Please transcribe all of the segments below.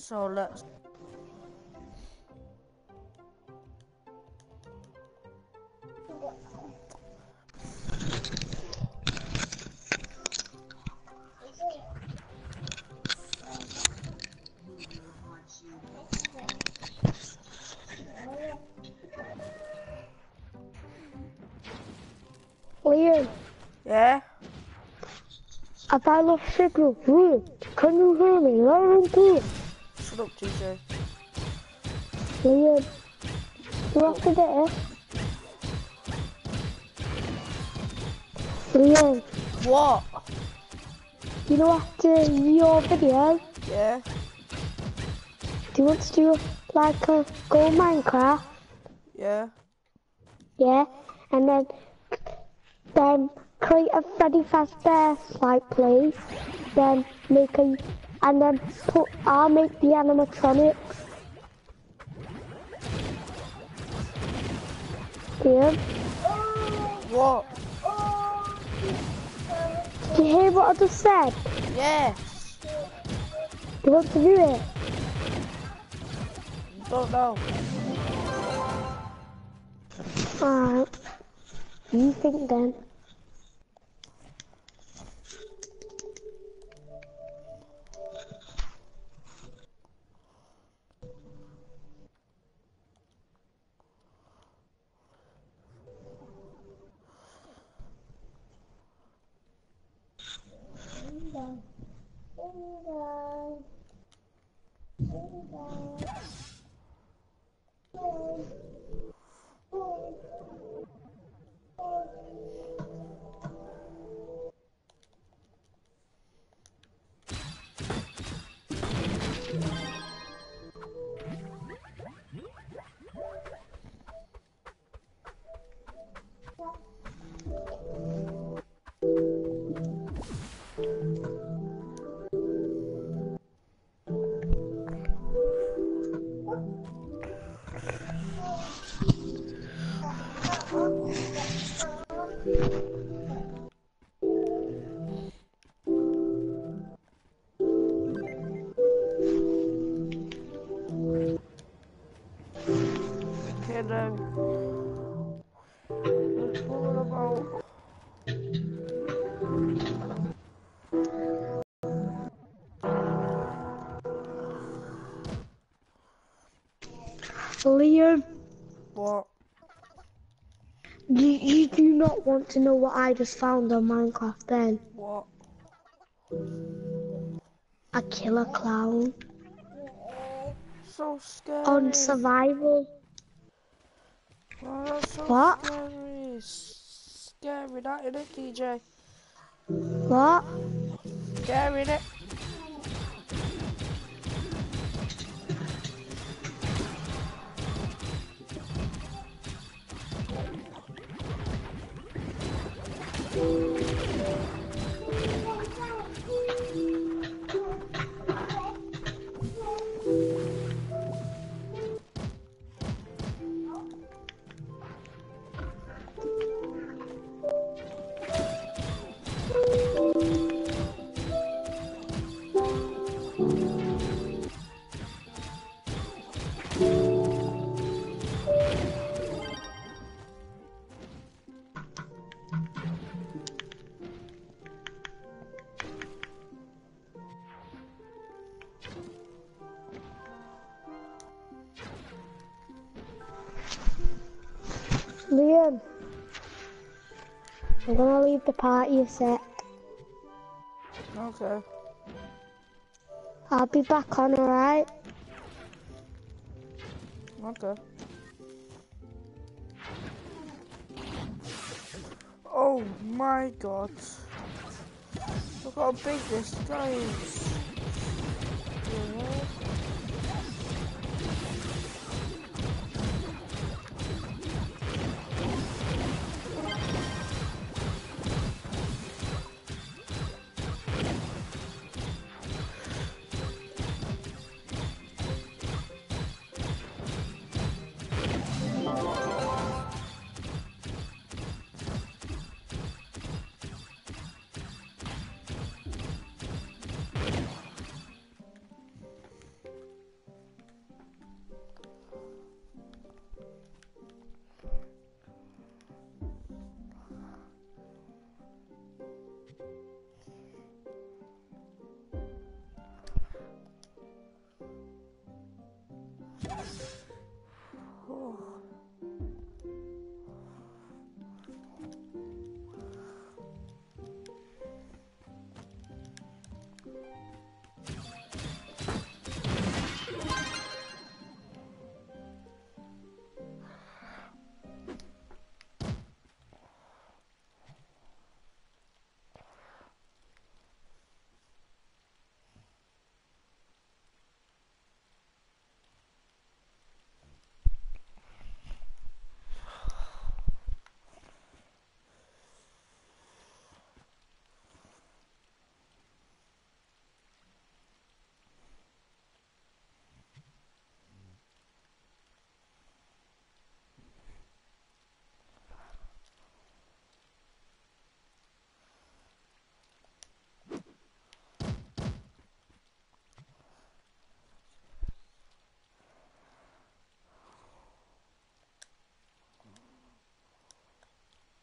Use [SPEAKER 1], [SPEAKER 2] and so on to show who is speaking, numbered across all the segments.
[SPEAKER 1] So let's.
[SPEAKER 2] Liam,
[SPEAKER 1] Yeah?
[SPEAKER 2] have I lost signal? Liam, can you hear me? Liam, too.
[SPEAKER 1] Shut up, TJ.
[SPEAKER 2] Liam, you have to this. Liam,
[SPEAKER 1] What?
[SPEAKER 2] you know after your video,
[SPEAKER 1] Yeah?
[SPEAKER 2] do you want to do like a go Minecraft?
[SPEAKER 1] Yeah?
[SPEAKER 2] Yeah? And then create a Freddy Fazbear like place, then and then I'll make the animatronics. Liam,
[SPEAKER 1] What?
[SPEAKER 2] did you hear what I just said?
[SPEAKER 1] Yes!
[SPEAKER 2] Do you want to do it?
[SPEAKER 1] Don't know.
[SPEAKER 2] Alright. You think then?
[SPEAKER 1] Okay then. What about...
[SPEAKER 2] Liam,
[SPEAKER 1] What?
[SPEAKER 2] you do not want to know what I just found on Minecraft then?
[SPEAKER 1] What?
[SPEAKER 2] A killer clown.
[SPEAKER 1] So scary.
[SPEAKER 2] On survival.
[SPEAKER 1] Oh, that's so
[SPEAKER 2] What?
[SPEAKER 1] scary. Scary, that isn't it, TJ?
[SPEAKER 2] What?
[SPEAKER 1] Scary, innit?
[SPEAKER 2] Liam, I'm gonna leave the party a sec.
[SPEAKER 1] Okay.
[SPEAKER 2] I'll be back on, alright?
[SPEAKER 1] Okay. Oh my god. Look how big this guy is. Yeah.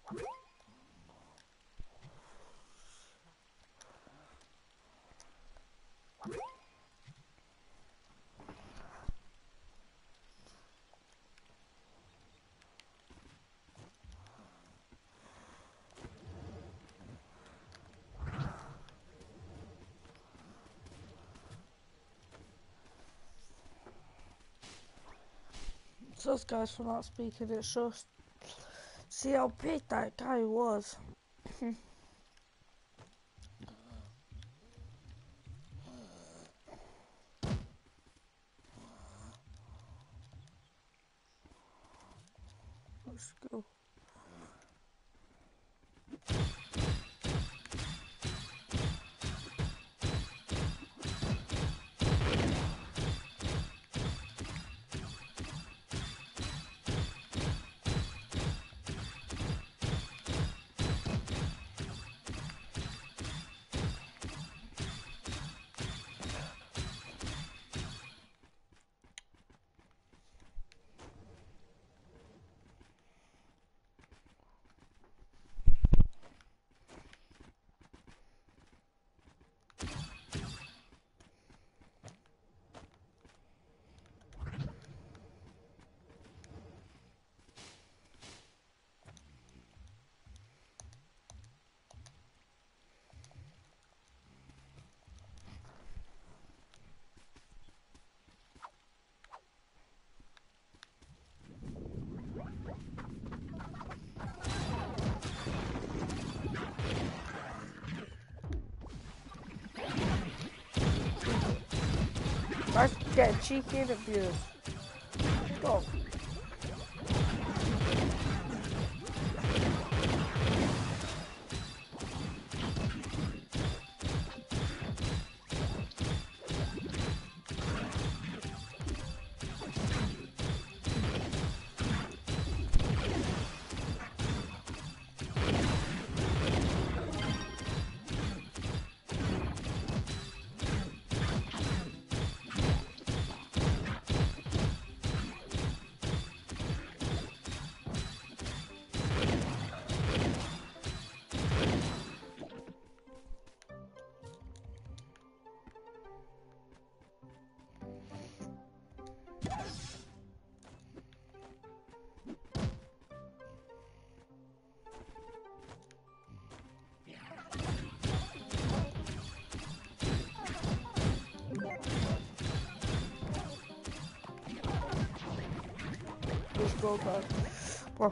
[SPEAKER 1] Those guys for not speaking, it's just see how big that guy was. Let's go. Let's get cheeky interviews. Go. Let's go, guys. Well,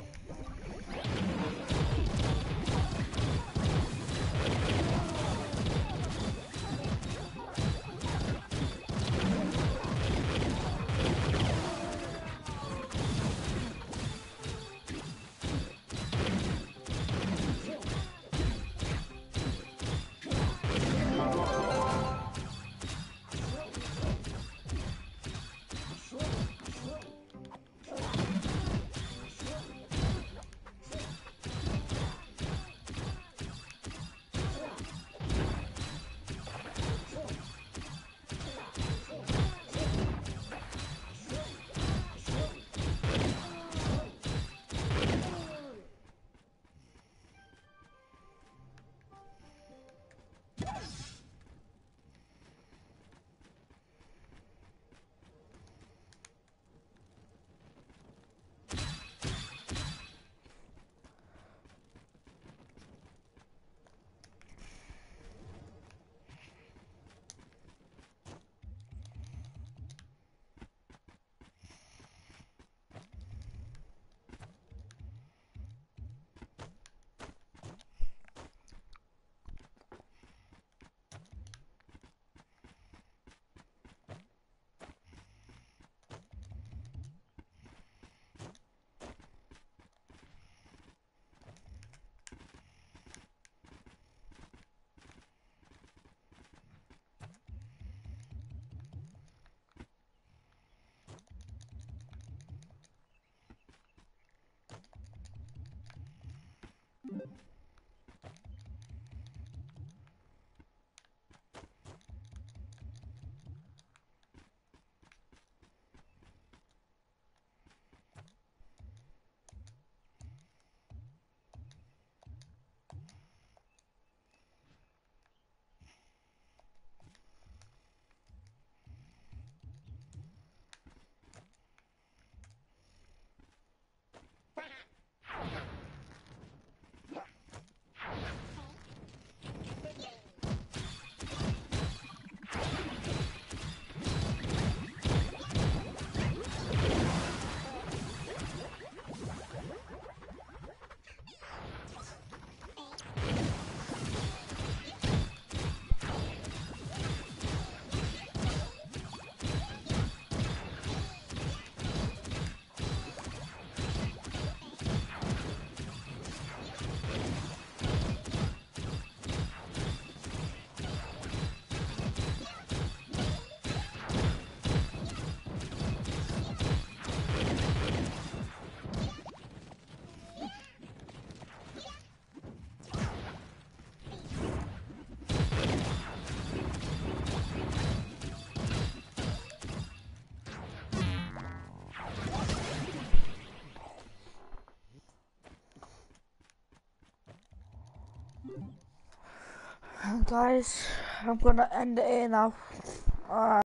[SPEAKER 1] guys, I'm gonna end it here now. Alright.